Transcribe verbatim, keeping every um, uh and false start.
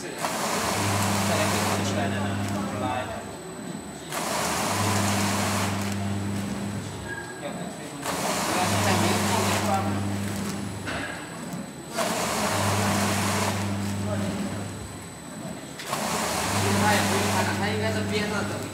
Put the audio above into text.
次，再来可以出来的呢，出来的。要不推出，不要现在没有这个关嘛。其实他也不用看了，他应该是边上走。